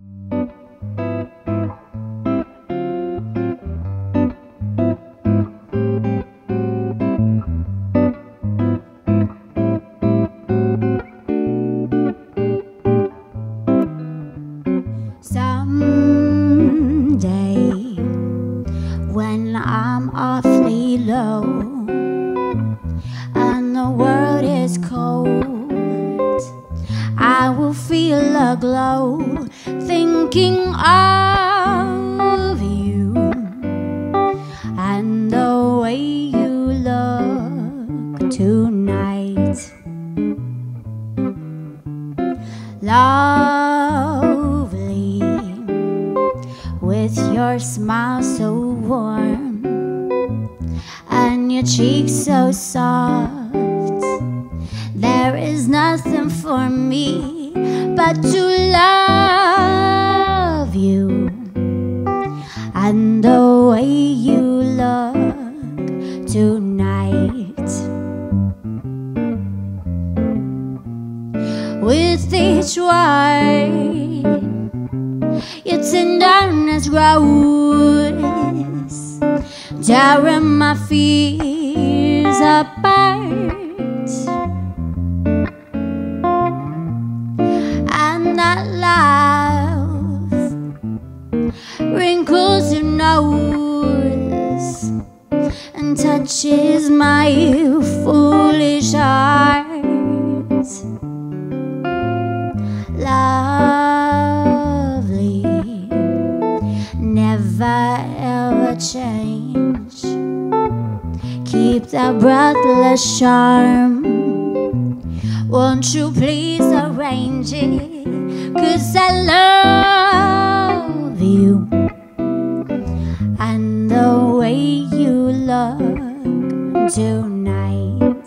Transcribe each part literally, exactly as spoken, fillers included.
Someday, when I'm awfully low and the world is cold, I will feel a glow thinking of you and the way you look tonight. Lovely, with your smile so warm and your cheeks so soft, there is nothing for me but to love you and the way you look tonight. With each word, your tenderness grows, tearing my fears apart, and that laugh wrinkles your nose and touches my foolish heart. Lovely, never ever change. Keep that breathless charm. Won't you please arrange it? 'Cause I love you and the way you look tonight.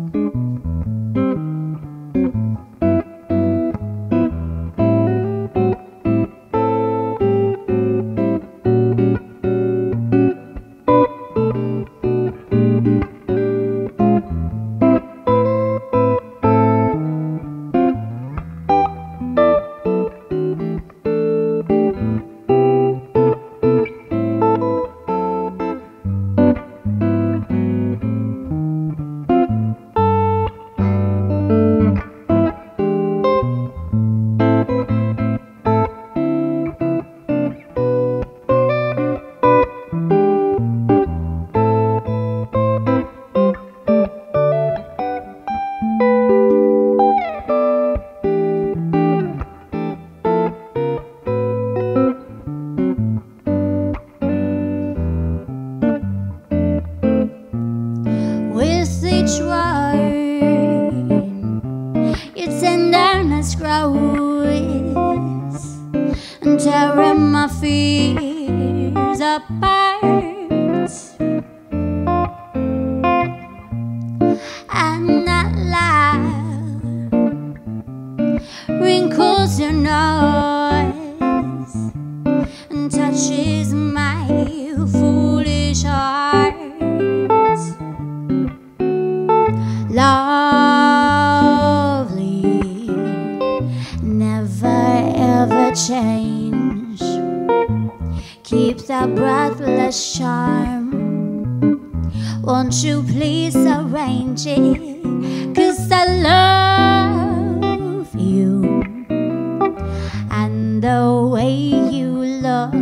Grows and tearing my fears apart, and that laugh wrinkles your nose and touches my foolish heart. Lovely, never ever change. Keep that breathless charm. Won't you please arrange it? 'Cause I love you and the way you look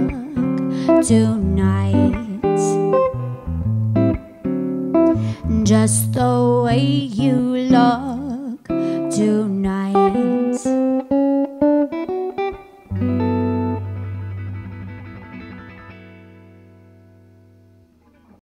tonight. Just the way you look tonight.